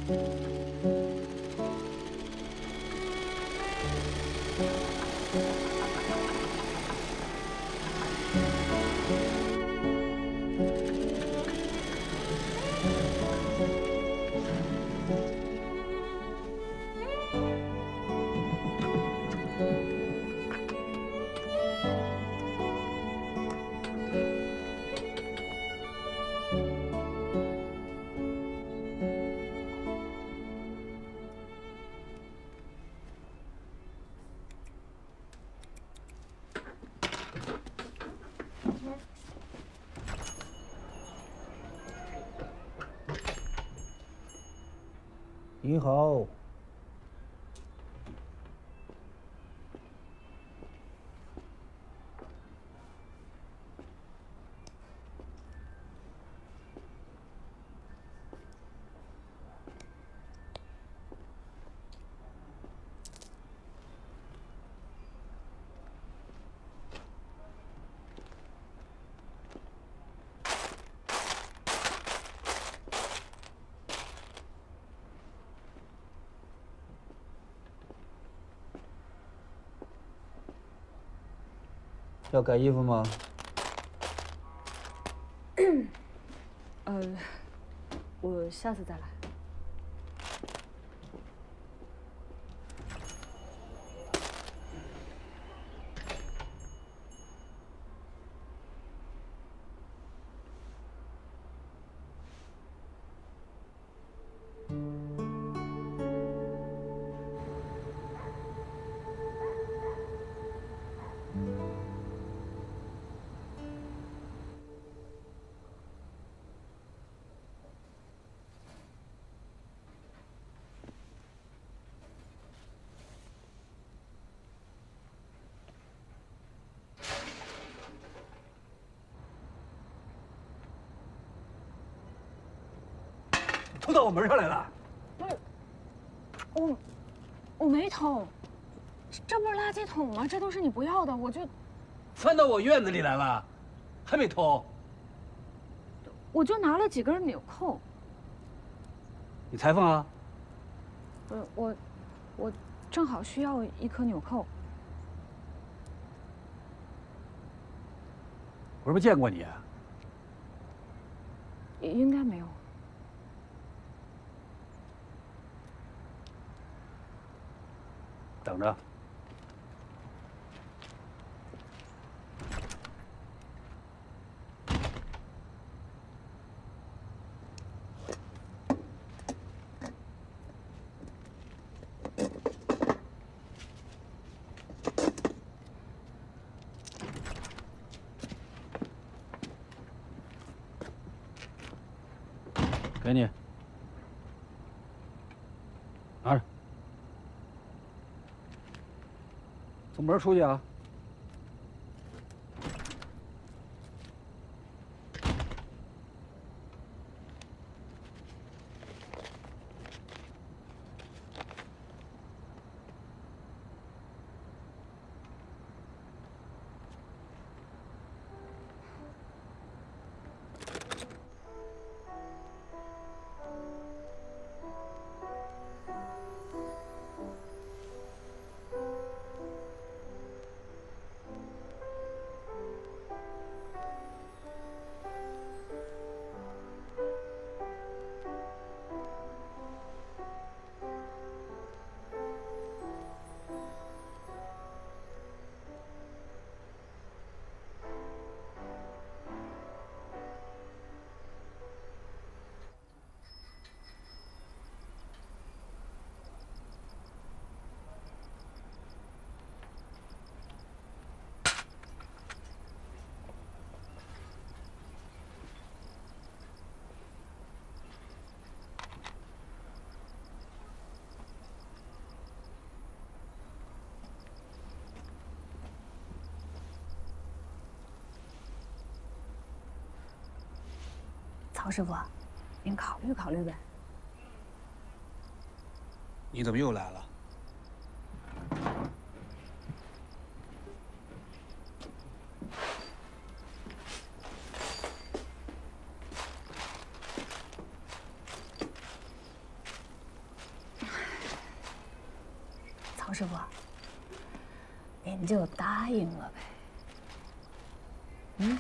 你好。要改衣服吗？ 我下次再来。 偷到我门上来了？ 不是，我没偷，这不是垃圾桶吗？这都是你不要的，我就翻到我院子里来了，还没偷？ 我就拿了几根纽扣。 你裁缝啊？ 不是我正好需要一颗纽扣。 我是不是见过你啊？ 应该没有。 等着。给你，拿着。从门出去啊！ 曹师傅，您考虑考虑呗。 你怎么又来了？ 师傅，您就答应了呗。嗯。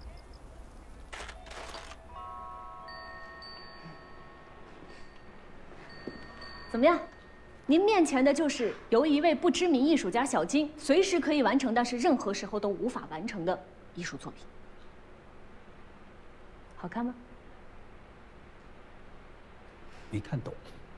怎么样？您面前的就是由一位不知名艺术家小金随时可以完成，但是任何时候都无法完成的艺术作品。好看吗？ 没看懂。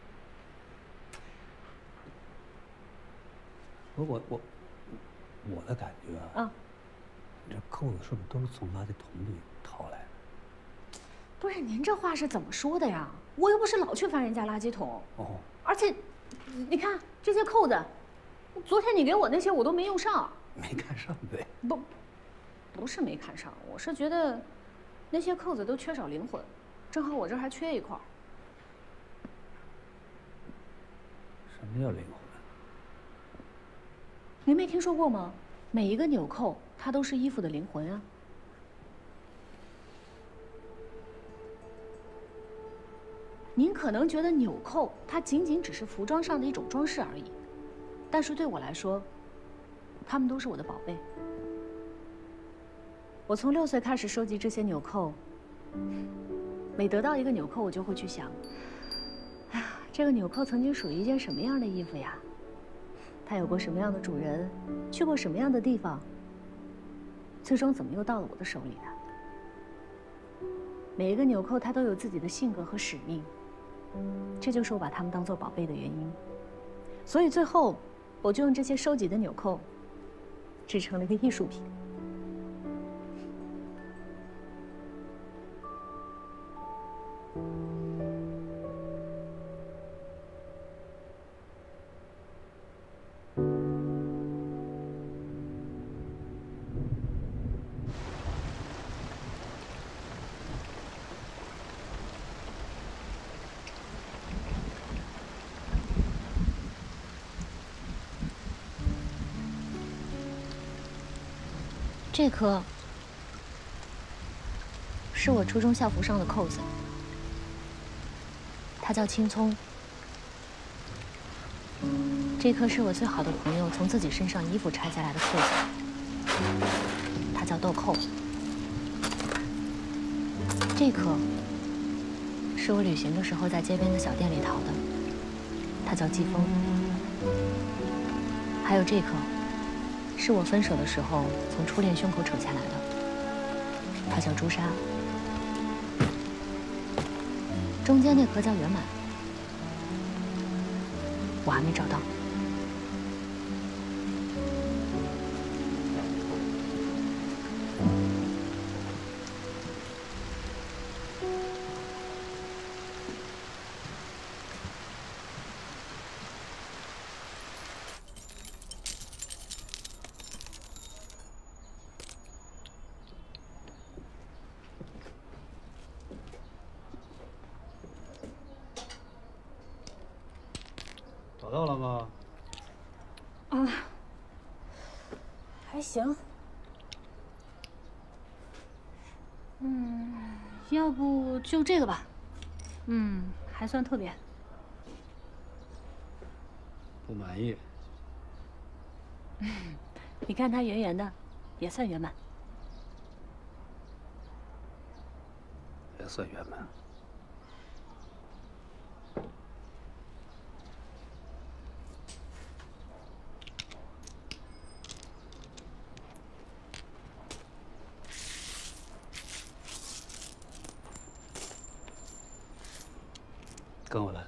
我的感觉啊，你这扣子是不是都是从垃圾桶里掏来的？ 不是，您这话是怎么说的呀？我又不是老去翻人家垃圾桶。哦。而且，你看这些扣子，昨天你给我那些我都没用上。 没看上呗？ 不是没看上，我是觉得那些扣子都缺少灵魂，正好我这儿还缺一块。 什么叫灵魂？ 您没听说过吗？每一个纽扣，它都是衣服的灵魂啊。您可能觉得纽扣它仅仅只是服装上的一种装饰而已，但是对我来说，它们都是我的宝贝。我从6岁开始收集这些纽扣，每得到一个纽扣，我就会去想，哎呀，这个纽扣曾经属于一件什么样的衣服呀？它有过什么样的主人，去过什么样的地方，最终怎么又到了我的手里的？每一个纽扣它都有自己的性格和使命，这就是我把它们当做宝贝的原因。所以最后，我就用这些收集的纽扣，制成了一个艺术品。这颗是我初中校服上的扣子，它叫青葱。这颗是我最好的朋友从自己身上衣服拆下来的扣子，它叫豆蔻。这颗是我旅行的时候在街边的小店里淘的，它叫季风。还有这颗。是我分手的时候从初恋胸口扯下来的，它叫朱砂。中间那颗叫圆满，我还没找到。 找到了吗？ 啊，还行。要不就这个吧。还算特别。 不满意？ 你看它圆圆的，也算圆满。 也算圆满。跟我来。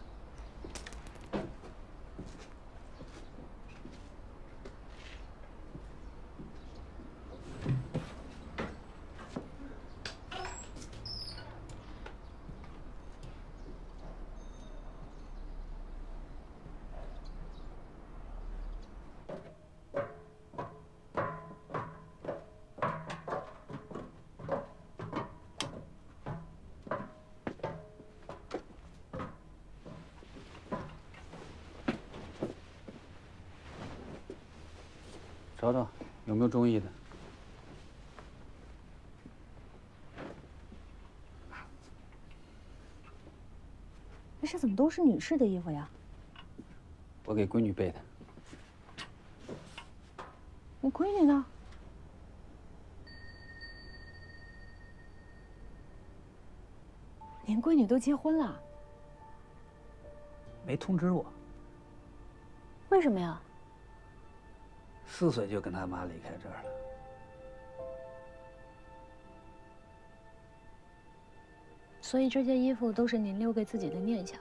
找找有没有中意的。 这怎么都是女士的衣服呀？ 我给闺女备的。 你闺女呢？您闺女都结婚了？ 没通知我。 为什么呀 4岁就跟他妈离开这儿了。 所以这件衣服都是您留给自己的念想。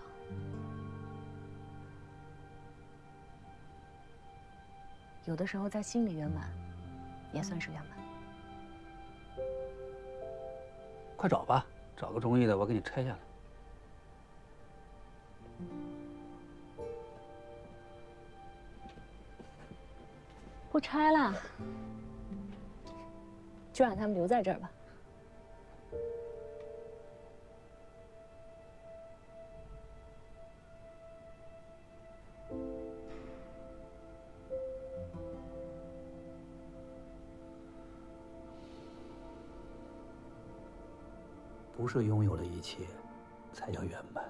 有的时候在心里圆满，也算是圆满。 快找吧，找个中意的，我给你拆下来。 不拆了，就让他们留在这儿吧。 不是拥有了一切，才叫圆满。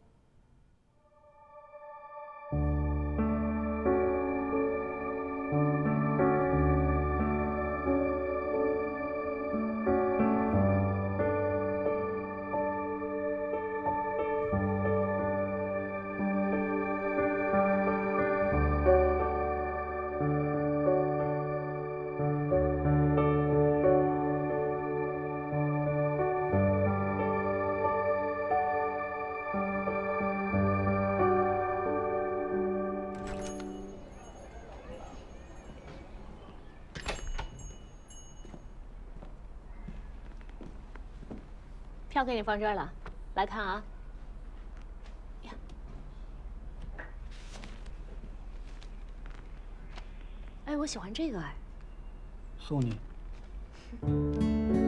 票给你放这儿了，来看啊。呀，哎，我喜欢这个哎。 送你。